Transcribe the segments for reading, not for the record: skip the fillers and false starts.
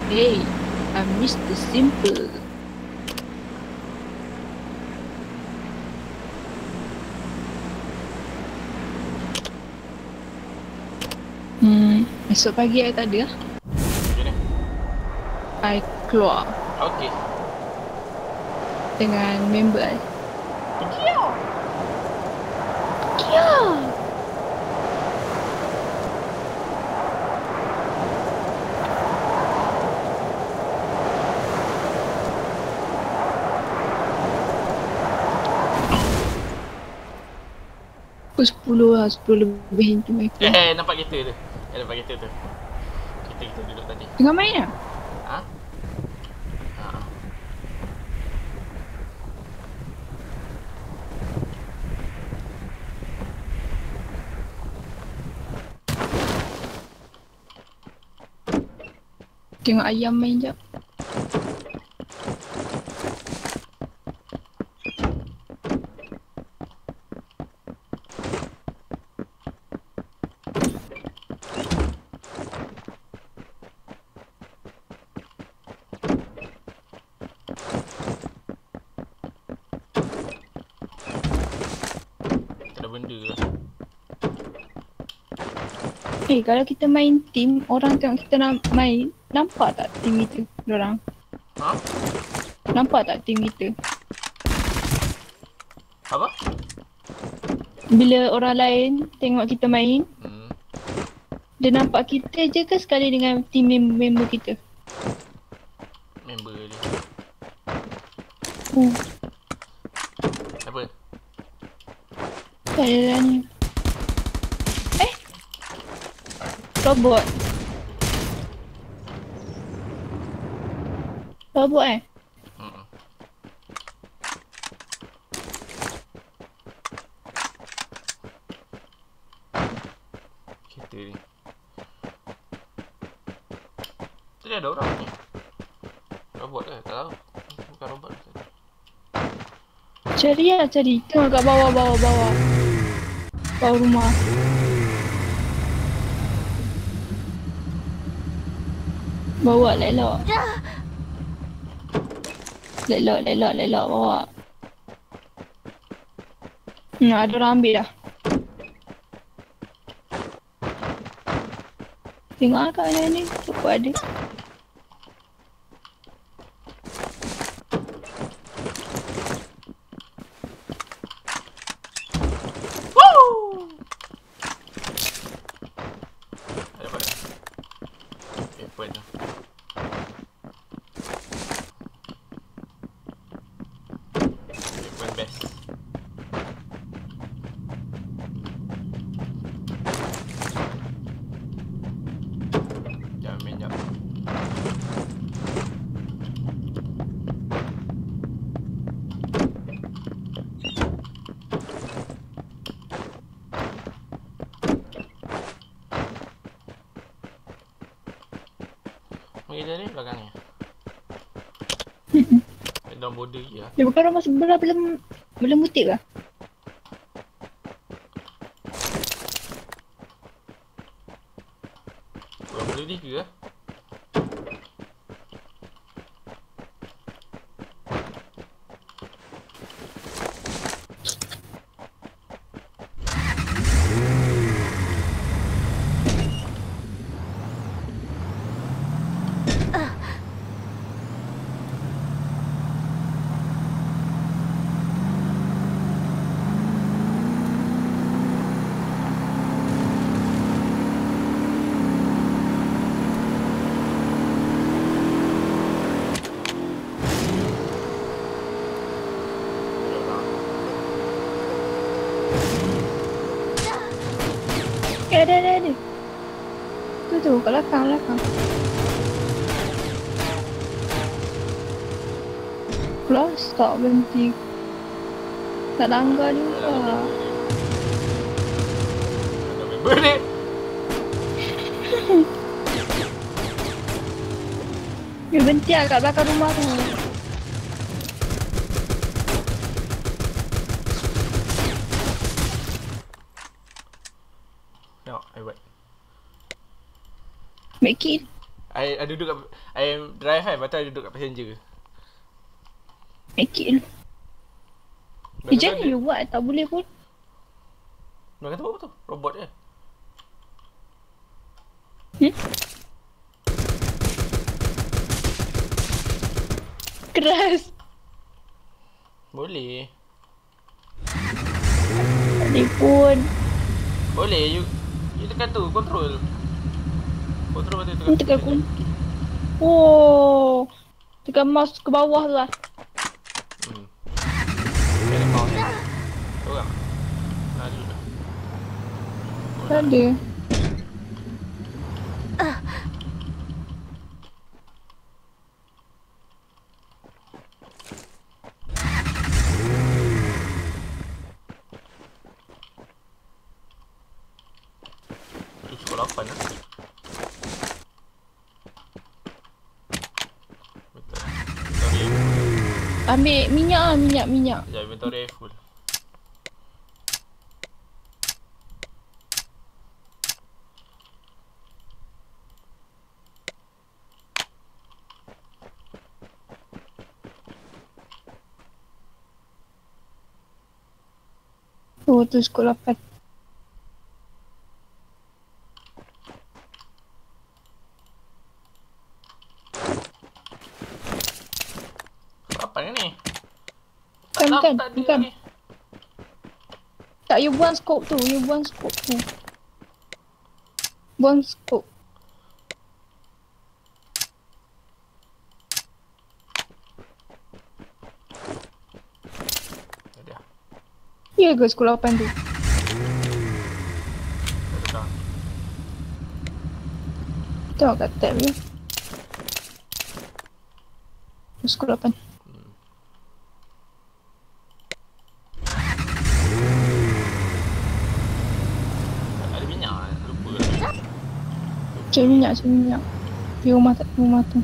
Hey, I miss the simple. Esok pagi I tak ada lah. Macam mana? I keluar Okey. dengan member I. Pergi lah. Kia! Pukul 10 lah, 10 lebih tu mereka. Nampak kereta tu. Nampak kereta tu. Kita duduk tadi. Tengah main lah? Ha? Ha. Tengok ayam main jap. Tak ada benda lah. Kalau kita main team, orang tengok kita nak main, nampak tak team kita, dorang? Ha? Nampak tak team kita? Apa? Bila orang lain tengok kita main, Hmm. dia nampak kita je ke sekali dengan team member kita? Member dia. Apa? Tak ada lah ni. Robot. Robot Hmm. Kereta ni. Tadi ada orang ni. Robot ke? Tak tahu. Bukan robot ke? Cari lah, cari. Tengok kat bawah. Bawah rumah. Bawa lelok. Lelok bawa. Ada orang ambil dah. Tengok lah kat mana ni. Cukup ada. Ada pada. Weapon tu. Weapon best. Jangan main jap. Mari dia ni belakang ni. Dalam border je lah. Dia bukan rumah sebelah belum butik lah. Orang boleh ni ke? Ada. Tu kat belakang. Keluar stop berhenti. Tak langgar juga. Ada member ni. Dia berhenti lah kat belakang rumah tu. Tengok, I buat. Make kill. I duduk kat I drive kan, lepas tu I duduk kat passenger. Make it. Macam Jangan you buat, tak boleh pun. Nak kata apa tu? Robot je. Keras. Boleh. Tak boleh pun. Boleh, you tekan tu, control. Control betul Ni tekan kun. Oh. Tekan mouse ke bawah tu lah. Ada mouse ni. Orang. Nah, dulu dah. Tak ada. Cukup 8 lah. Betul. Inventory full. Ambil minyak lah, minyak. Sekejap, inventory full. Oh, tu skor 8. Apa ni? Bukan. Tak ada ni. Tak, you buang scope tu. Buang scope. Ada. Ya ke skor 8 tu? Ada. Tengok kat tab je. Skor 8. Ada minyak, lupa lah. Cari minyak. Di rumah tu.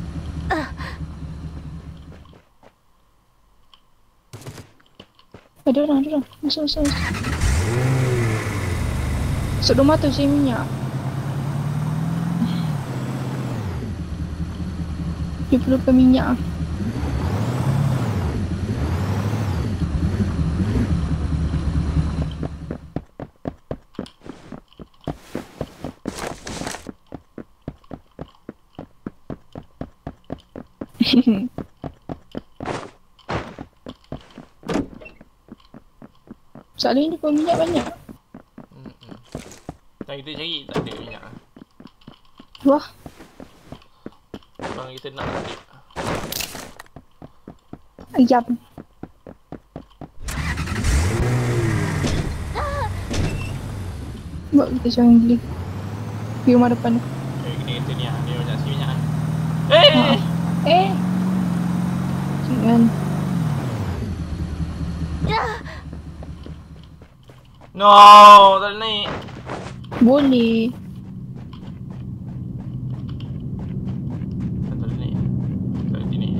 Ada orang. Masuk. Masuk rumah tu cari minyak. Dia perlukan minyak. Soalan ni kau minyak banyak. Dan kita cari tak ada minyak. Wah, Orang kita nak tak ada. ayam. Buat kita jangan beli. Di rumah depan tu. Kena kata ni lah, ni banyak si minyak lah. Jangan. No, tak boleh naik. Boleh. Tak boleh naik. Tak boleh naik.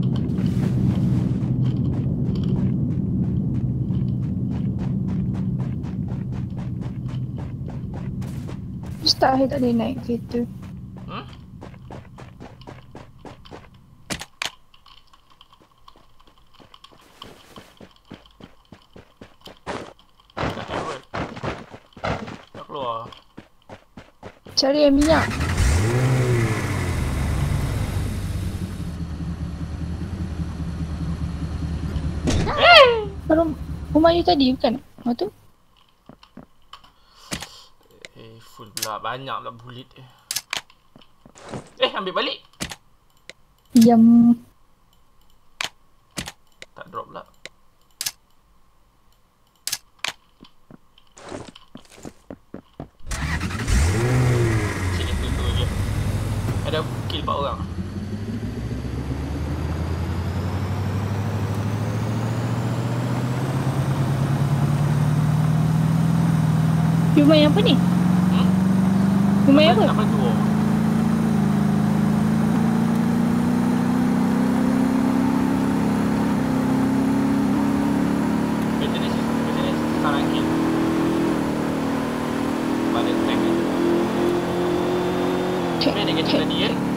Mustahil tak boleh naik kereta. Tak keluar. Cari yang minyak. Rumah you tadi bukan? Rumah tu? Full pula. Banyak pula bullet dia. Ambil balik. Diam. Tak drop pula. Sini tu je. Ada kill 4 orang. You main apa ni? You main apa? Apa tu? Macam ni sekarang kill. Balik tank ni. Mana dia kecil tadi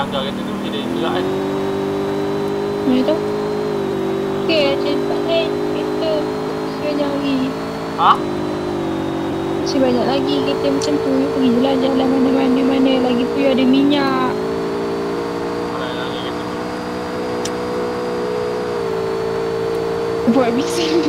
langgar kereta tu mesti dia gerak kan. Mana tahu? Okey, cepat lain kereta sebanyak lagi. Ha? Masih banyak lagi kereta macam tu. Pergi je lah jalan mana-mana lagi tu ada minyak. Mana langgar kereta tu? Buat bising.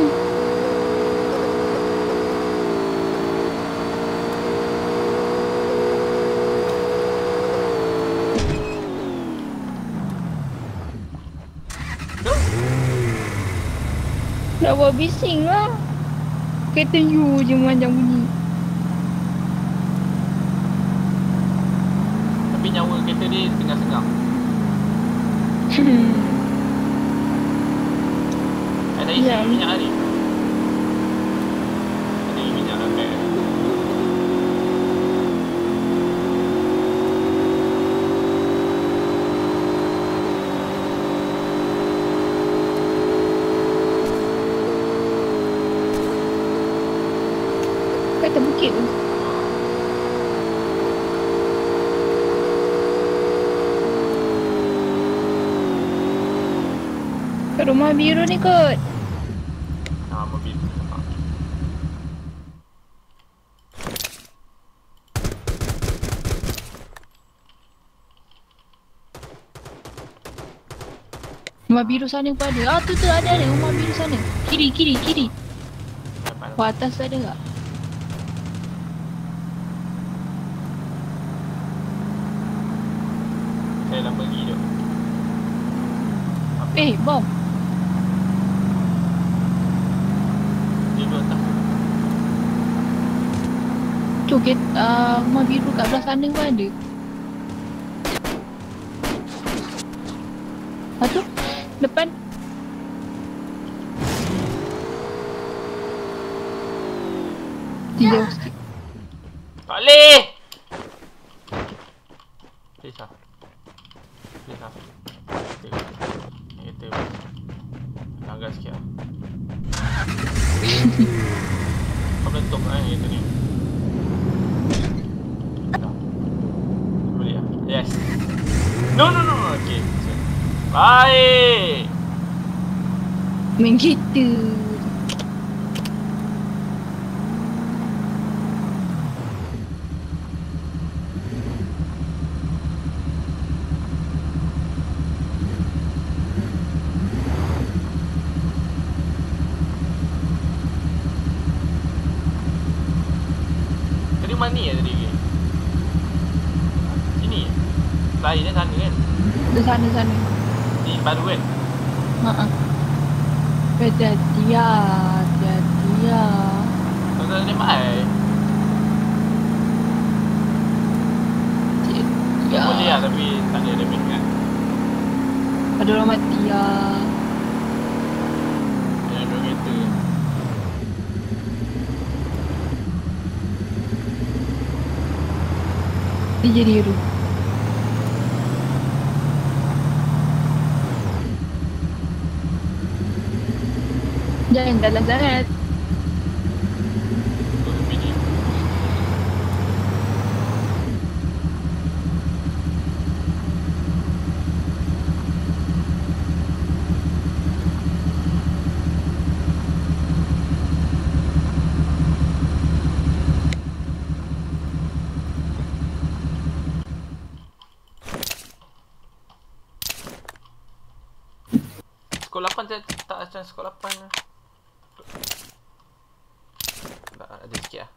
Nak buat bising lah. Kereta you je macam bunyi. Tapi nyawa kereta dia tengah-tengah. Ada isi Ya. minyak hari. Ada minyak ramai. Kata bukit tu. Kat rumah biru ni kot. Mobil. Rumah biru sana pun ada. Ah tu ada rumah biru sana. Kiri. Dapat. Wah atas ada tak? Saya dah pergi tu. Bom. Dia duduk atas. Tu rumah biru kat belah sana pun ada. Lepas tu depan. Jauh sikit. Tak boleh! Please lah. Kereta langgar sikit lah. Kau meletup kan kereta ni. Dah. Boleh lah. Yes. No. Okay. Baik. Main kereta. Tadi mana ya tadi? Sini. Lain dia sana kan? Di sana. Ni baru kan? Haa. Hati-hati ya. Tak ada ni mai. Ya. Boleh lah tapi tak ada damage kan? Ada orang mati ya. Jangan dua kereta. Dia jadi hero. Jangan dalam sangat. Terus bini. Skor 8 tak macam skor 8 lah. Tak ada sikit lah.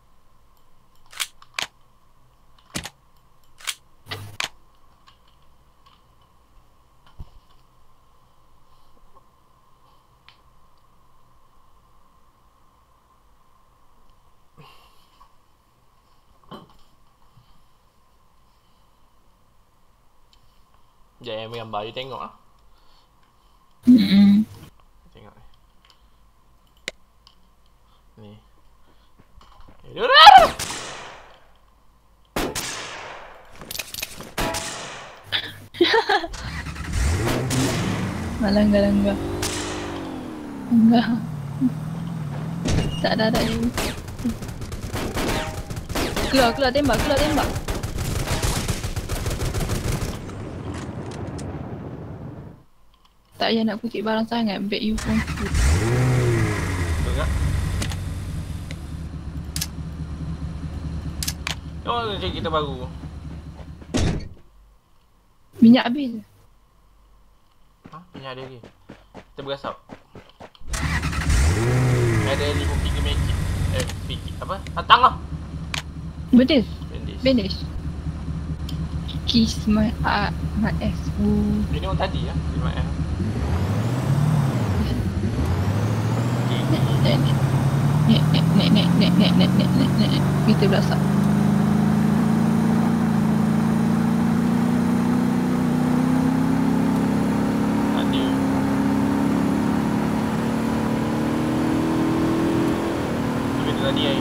Sekejap yang gambar you tengok lah. Tengok ni. Ni. Langgar. Enggak. Tak ada ni. Keluar tembak. Tak payah nak kutip barang sangat. Beg you pun full. Betul tak? Oh, cek kita baru. Minyak habis. Ha? Minyak ada lagi. Kita berasap. Ada 53 magic. Fikir apa? Hatang lah. Betul. Bandage. Bandage. Kiss my heart, my ass. Ini orang tadi ya. Terima kasih. Nek. Kita berasap. Ada. Itu tadi air.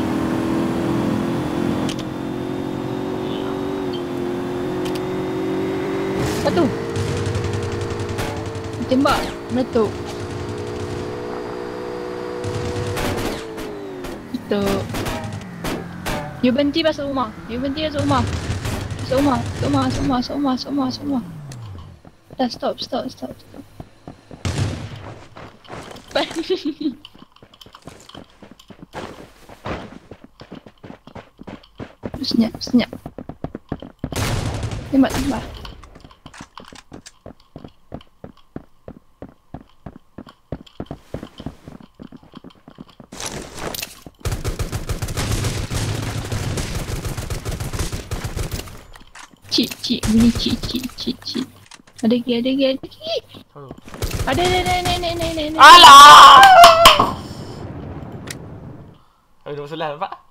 Satu. Tembak. Meletup. Itu. You berhenti masuk rumah. You berhenti masuk rumah. Masuk rumah. Dah stop. Senyap. Tembak. Cik, bunyi cik. Ada lagi. Oh. Ada, nek. Alah! Ada masalah nampak?